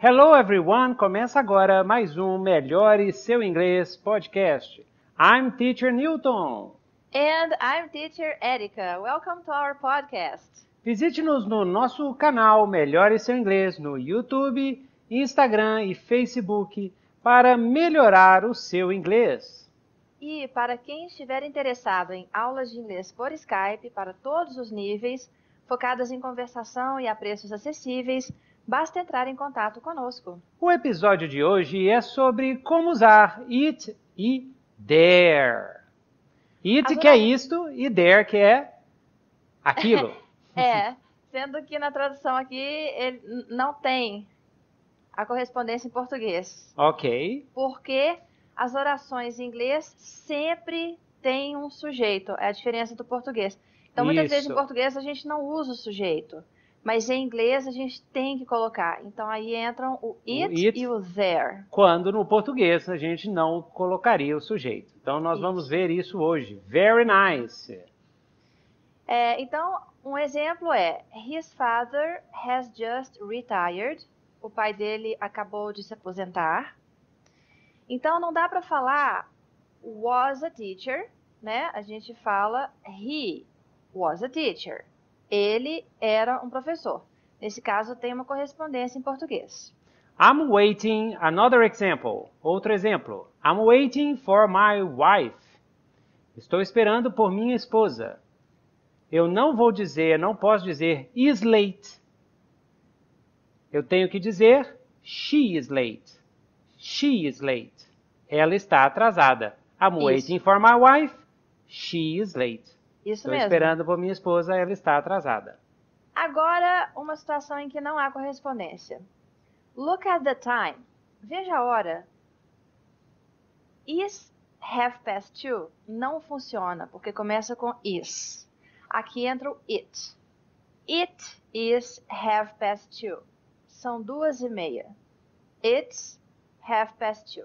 Hello everyone! Começa agora mais um Melhore Seu Inglês podcast. I'm Teacher Newton. And I'm Teacher Erica. Welcome to our podcast. Visite-nos no nosso canal Melhore Seu Inglês no YouTube, Instagram e Facebook para melhorar o seu inglês. E para quem estiver interessado em aulas de inglês por Skype para todos os níveis, focadas em conversação e a preços acessíveis, basta entrar em contato conosco. O episódio de hoje é sobre como usar it e there. It que é isto e there que é aquilo. Sendo que na tradução aqui ele não tem a correspondência em português. Ok. Porque as orações em inglês sempre têm um sujeito, é a diferença do português. Então muitas vezes em português a gente não usa o sujeito. Mas em inglês a gente tem que colocar. Então aí entram o it e o there. Quando no português a gente não colocaria o sujeito. Então nós vamos ver isso hoje. Very nice. Então um exemplo é: His father has just retired. O pai dele acabou de se aposentar. Então não dá para falar was a teacher, né? A gente fala he was a teacher. Ele era um professor. Nesse caso, tem uma correspondência em português. I'm waiting. Another example. Outro exemplo. I'm waiting for my wife. Estou esperando por minha esposa. Eu não posso dizer is late. Eu tenho que dizer she is late. She is late. Ela está atrasada. I'm waiting for my wife. She is late. Isso Estou mesmo. esperando por minha esposa, ela está atrasada. Agora, uma situação em que não há correspondência. Look at the time. Veja a hora. Is 2:30 não funciona, porque começa com is. Aqui entra o it. It is 2:30. São 2:30. It's 2:30.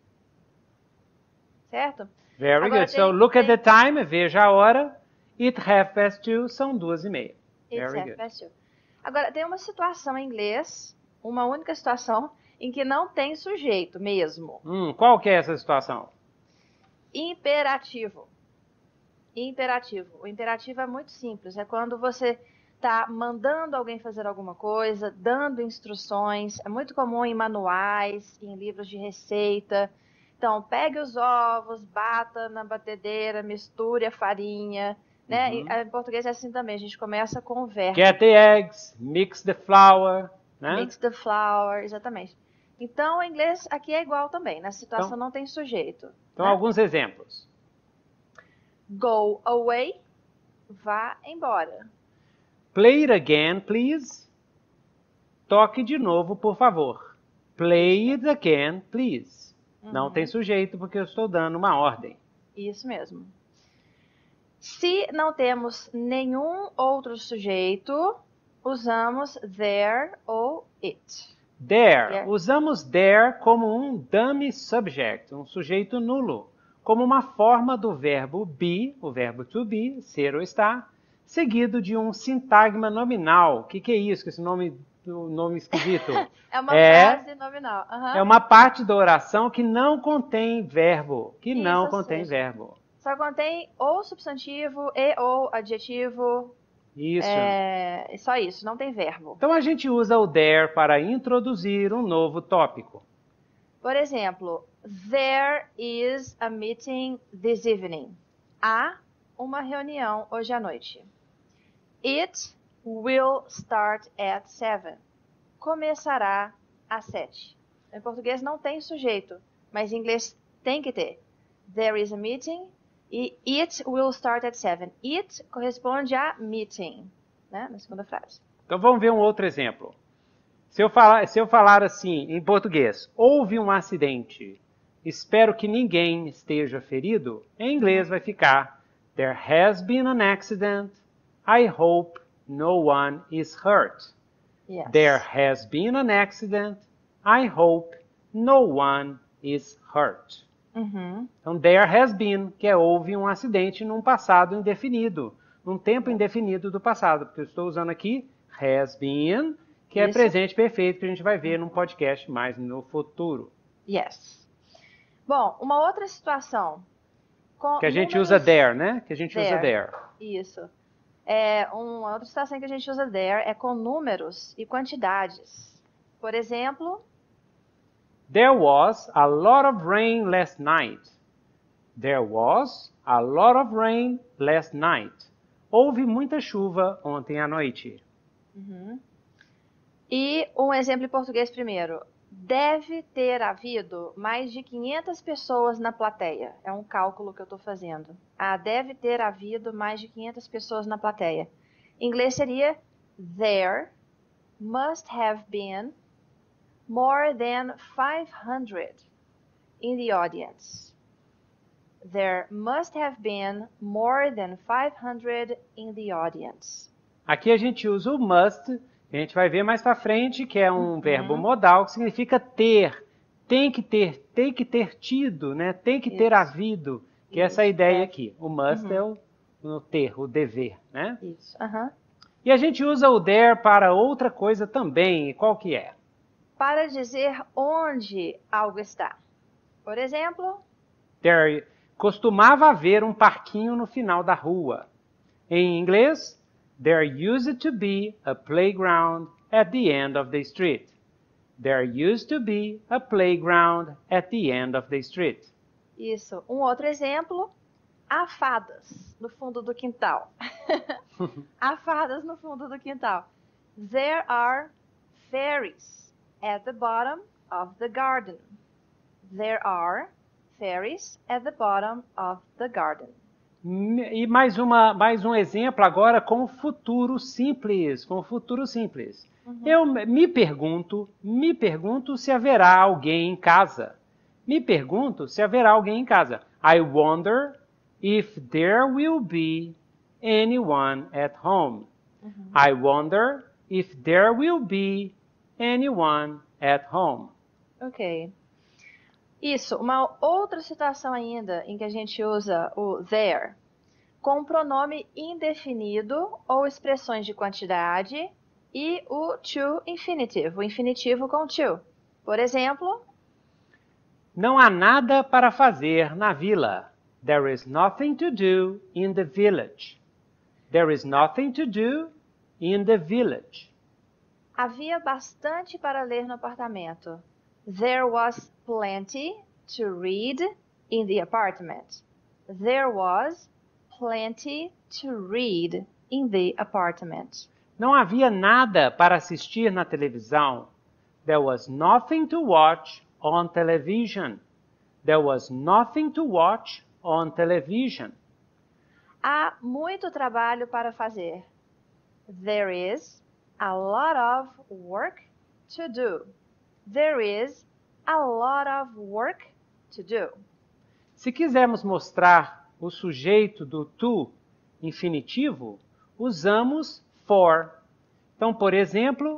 Certo? Very good. So look at the time, veja a hora. It 2:30 são 2:30. Very good. Agora, tem uma situação em inglês, uma única situação, em que não tem sujeito mesmo. Qual que é essa situação? Imperativo. Imperativo. O imperativo é muito simples. É quando você está mandando alguém fazer alguma coisa, dando instruções. É muito comum em manuais, em livros de receita. Então, pegue os ovos, bata na batedeira, misture a farinha. Né? Em português é assim também, a gente começa com o verbo. Get the eggs, mix the flour. Né? Mix the flour, exatamente. Então, em inglês aqui é igual também, na situação não tem sujeito. Então, alguns exemplos. Go away, vá embora. Play it again, please. Toque de novo, por favor. Play it again, please. Não tem sujeito porque eu estou dando uma ordem. Isso mesmo. Se não temos nenhum outro sujeito, usamos there ou it. There. Usamos there como um dummy subject, um sujeito nulo, como uma forma do verbo be, o verbo to be, ser ou estar, seguido de um sintagma nominal. O que é isso? Esse nome esquisito? É uma frase nominal. É uma parte da oração que não contém verbo. Só contém ou substantivo e ou adjetivo. Isso. Só isso, não tem verbo. Então a gente usa o there para introduzir um novo tópico. Por exemplo, there is a meeting this evening. Há uma reunião hoje à noite. It will start at 7. Começará às 7. Em português não tem sujeito, mas em inglês tem que ter. There is a meeting e it will start at 7. It corresponde a meeting, né? Na segunda frase. Então vamos ver um outro exemplo. Se eu falar assim em português, houve um acidente, espero que ninguém esteja ferido, em inglês vai ficar There has been an accident, I hope no one is hurt. Yes. There has been an accident, I hope no one is hurt. Então, there has been, que é houve um acidente num passado indefinido, num tempo indefinido do passado, porque eu estou usando aqui has been, que é Isso. presente perfeito, que a gente vai ver num podcast mais no futuro. Yes. Bom, uma outra situação. Com Que a gente números... usa there, né? Que a gente usa There. there. Isso. Uma outra situação que a gente usa there é com números e quantidades. Por exemplo, There was a lot of rain last night. There was a lot of rain last night. Houve muita chuva ontem à noite. e um exemplo em português primeiro. Deve ter havido mais de 500 pessoas na plateia. É um cálculo que eu estou fazendo. Deve ter havido mais de 500 pessoas na plateia. Em inglês seria there must have been more than 500 in the audience. There must have been more than 500 in the audience. Aqui a gente usa o must, que a gente vai ver mais para frente, que é um verbo modal, que significa ter. Tem que ter tido, né? Tem que ter Isso. havido. Que é essa Isso, ideia é. aqui. O must é o ter, o dever, né? Isso. E a gente usa o there para outra coisa também. E qual que é? Para dizer onde algo está. Por exemplo, There costumava haver um parquinho no final da rua. Em inglês, there used to be a playground at the end of the street. There used to be a playground at the end of the street. isso. Um outro exemplo, há fadas no fundo do quintal. Há fadas no fundo do quintal. There are fairies at the bottom of the garden. There are fairies at the bottom of the garden. E mais um exemplo agora com o futuro simples. Com o futuro simples. Eu me pergunto se haverá alguém em casa. Me pergunto se haverá alguém em casa. I wonder if there will be anyone at home. I wonder if there will be anyone at home. Ok. Isso, uma outra situação ainda em que a gente usa o there com pronome indefinido ou expressões de quantidade e o to infinitivo, o infinitivo com to. Por exemplo, não há nada para fazer na vila. There is nothing to do in the village. There is nothing to do in the village. Havia bastante para ler no apartamento. There was plenty to read in the apartment. There was plenty to read in the apartment. Não havia nada para assistir na televisão. There was nothing to watch on television. There was nothing to watch on television. Há muito trabalho para fazer. There is a lot of work to do. There is a lot of work to do. Se quisermos mostrar o sujeito do to infinitivo, usamos for. Então, por exemplo,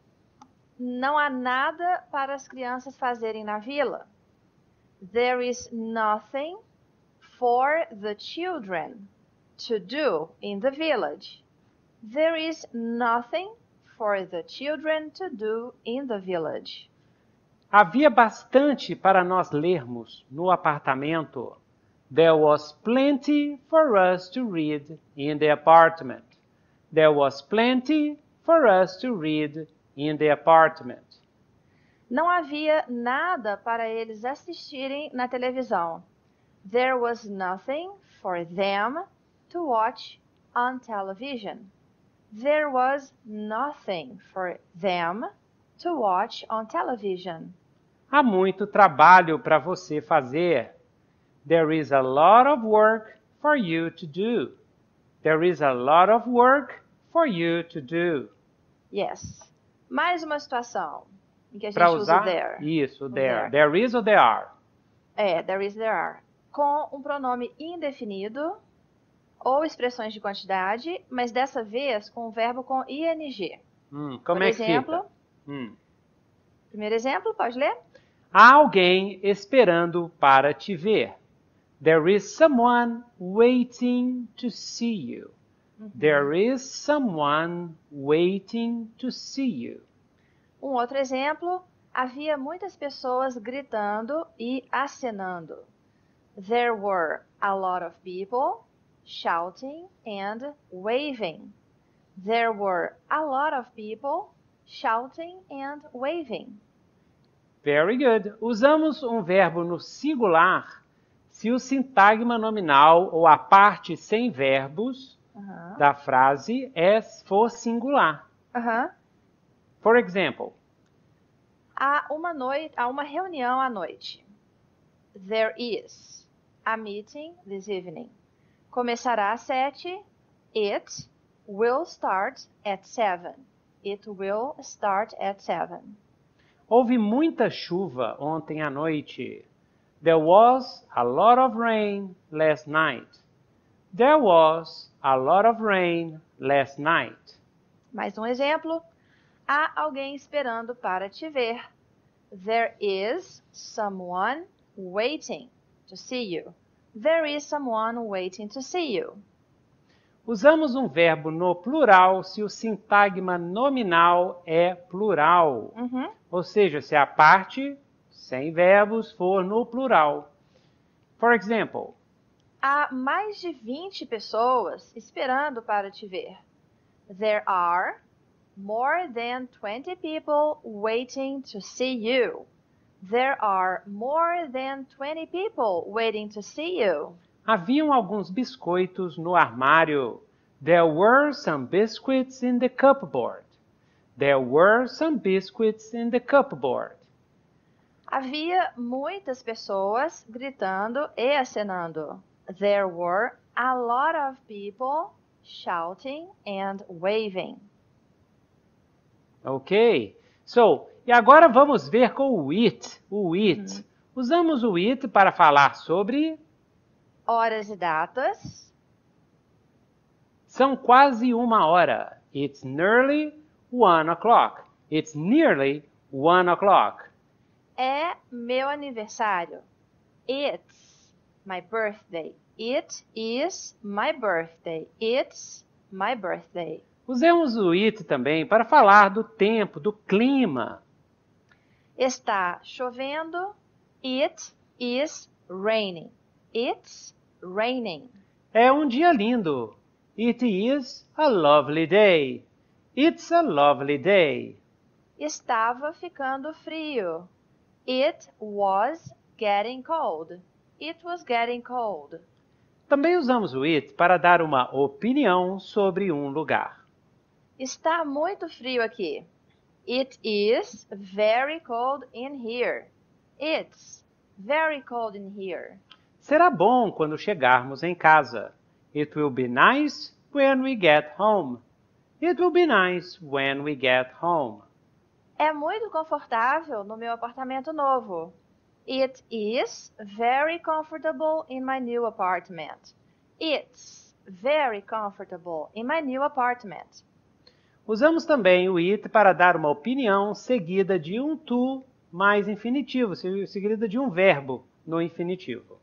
não há nada para as crianças fazerem na vila. There is nothing for the children to do in the village. There is nothing for the children to do in the village. Havia bastante para nós lermos no apartamento. There was plenty for us to read in the apartment. There was plenty for us to read in the apartment. Não havia nada para eles assistirem na televisão. There was nothing for them to watch on television. There was nothing for them to watch on television. Há muito trabalho para você fazer. There is a lot of work for you to do. There is a lot of work for you to do. Yes. Mais uma situação em que a gente Para usa usar o there. isso, there. there. There is ou there are? There is, there are. Com um pronome indefinido ou expressões de quantidade, mas dessa vez com o verbo com ing. Como Por é exemplo, que fica? Primeiro exemplo, pode ler? Há alguém esperando para te ver. There is someone waiting to see you. There is someone waiting to see you. Um outro exemplo, havia muitas pessoas gritando e acenando. There were a lot of people shouting and waving. There were a lot of people shouting and waving. Very good. Usamos um verbo no singular se o sintagma nominal ou a parte sem verbos da frase for singular. For example, há uma reunião à noite. There is a meeting this evening. Começará às 7. It will start at 7. It will start at 7. houve muita chuva ontem à noite. There was a lot of rain last night. There was a lot of rain last night. Mais um exemplo. Há alguém esperando para te ver. There is someone waiting to see you. There is someone waiting to see you. Usamos um verbo no plural se o sintagma nominal é plural. Ou seja, se a parte sem verbos for no plural. For example, há mais de 20 pessoas esperando para te ver. There are more than 20 people waiting to see you. There are more than 20 people waiting to see you. haviam alguns biscoitos no armário. There were some biscuits in the cupboard. There were some biscuits in the cupboard. Havia muitas pessoas gritando e acenando. There were a lot of people shouting and waving. Ok. E agora vamos ver com o it. O it. Usamos o it para falar sobre... horas e datas. São quase 1h. It's nearly 1:00. It's nearly 1:00. É meu aniversário. It's my birthday. It is my birthday. It's my birthday. Usemos o it também para falar do tempo, do clima. Está chovendo. It is raining. It's raining. É um dia lindo. It is a lovely day. It's a lovely day. Estava ficando frio. It was getting cold. It was getting cold. Também usamos o it para dar uma opinião sobre um lugar. Está muito frio aqui. It is very cold in here. It's very cold in here. Será bom quando chegarmos em casa. It will be nice when we get home. It will be nice when we get home. É muito confortável no meu apartamento novo. It is very comfortable in my new apartment. It's very comfortable in my new apartment. Usamos também o it para dar uma opinião seguida de um to mais infinitivo, seguida de um verbo no infinitivo.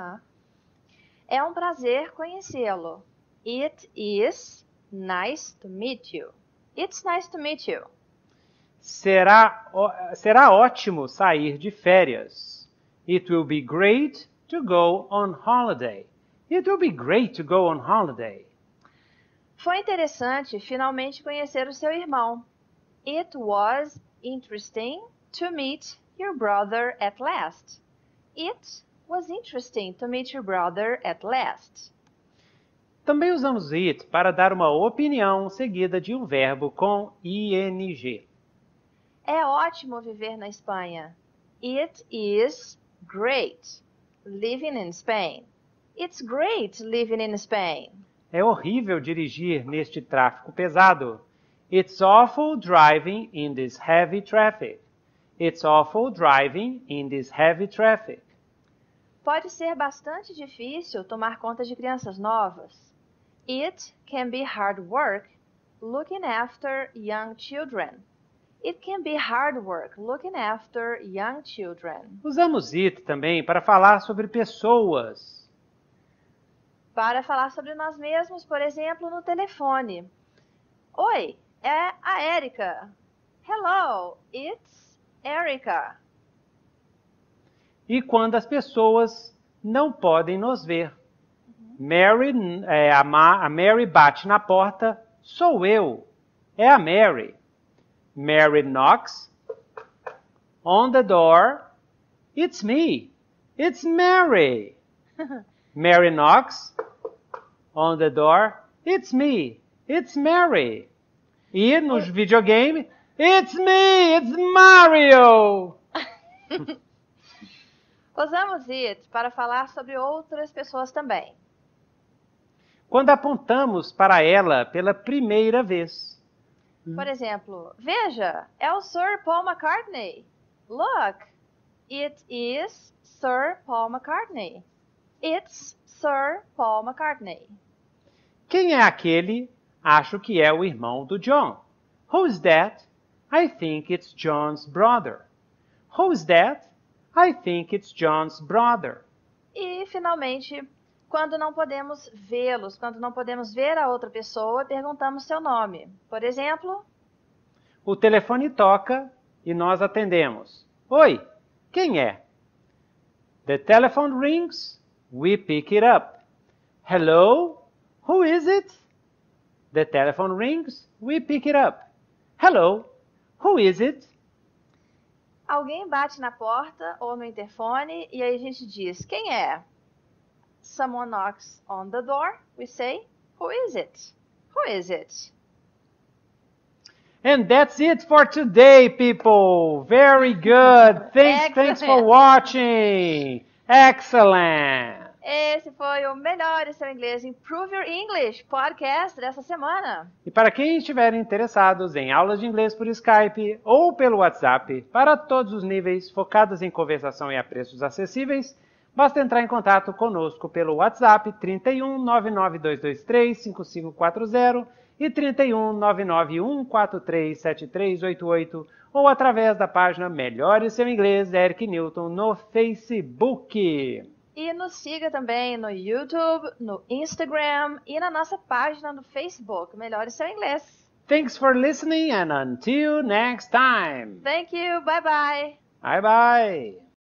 É um prazer conhecê-lo. It is nice to meet you. It's nice to meet you. Será ótimo sair de férias. It will be great to go on holiday. It will be great to go on holiday. Foi interessante finalmente conhecer o seu irmão. It was interesting to meet your brother at last. It was interesting to meet your brother at last. Também usamos it para dar uma opinião seguida de um verbo com ing. É ótimo viver na Espanha. It is great living in Spain. It's great living in Spain. É horrível dirigir neste tráfego pesado. It's awful driving in this heavy traffic. It's awful driving in this heavy traffic. Pode ser bastante difícil tomar conta de crianças novas. It can be hard work looking after young children. It can be hard work looking after young children. Usamos it também para falar sobre pessoas. Para falar sobre nós mesmos, por exemplo, no telefone. Oi, é a Érica. Hello, it's Erica. E quando as pessoas não podem nos ver. Mary, a Mary bate na porta, sou eu. É a Mary. Mary knocks on the door. It's me. It's Mary. Mary knocks on the door. It's me. It's Mary. E nos videogames, it's me. It's Mario. Usamos it para falar sobre outras pessoas também. Quando apontamos para ela pela primeira vez. Por exemplo, veja, é o Sir Paul McCartney. Look, it is Sir Paul McCartney. It's Sir Paul McCartney. Quem é aquele? Acho que é o irmão do John. Who's that? I think it's John's brother. Who's that? I think it's John's brother. E, finalmente, quando não podemos vê-los, quando não podemos ver a outra pessoa, perguntamos seu nome. Por exemplo, o telefone toca e nós atendemos. Oi, quem é? The telephone rings, we pick it up. Hello, who is it? The telephone rings, we pick it up. Hello, who is it? Alguém bate na porta ou no interfone e aí a gente diz, quem é? Someone knocks on the door, we say, who is it? Who is it? And that's it for today, people. Very good. Thanks for watching. Excellent. Esse foi o Melhore Seu Inglês Improve Your English podcast dessa semana. E para quem estiver interessados em aulas de inglês por Skype ou pelo WhatsApp, para todos os níveis, focadas em conversação e a preços acessíveis, basta entrar em contato conosco pelo WhatsApp 31 99223 5540 e 31 99143 7388 ou através da página Melhore Seu Inglês Eric Newton no Facebook. E nos siga também no YouTube, no Instagram e na nossa página no Facebook, Melhore Seu Inglês. Thanks for listening and until next time. Thank you. Bye bye. Bye bye.